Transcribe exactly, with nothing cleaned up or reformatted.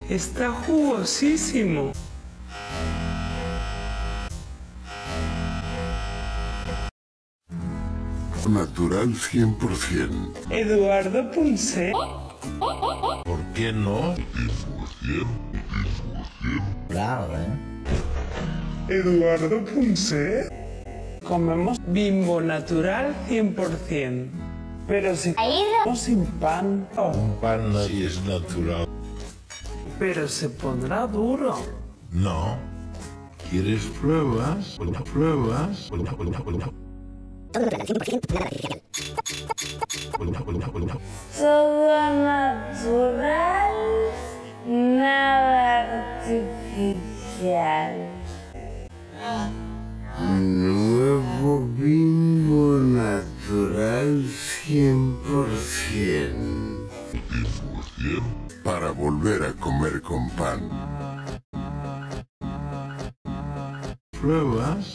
Está jugosísimo. Natural cien por ciento. Eduardo Punset. ¿Por qué no? Claro, ¿eh? Eduardo Punset. Comemos Bimbo natural cien por ciento. Pero si comemos sin pan, oh, Un pan sí es natural. pero se pondrá duro. No. ¿Quieres pruebas? Pruebas. Todo natural, nada artificial. Nuevo Bimbo natural cien por ciento. Para volver a comer con pan. Pruebas.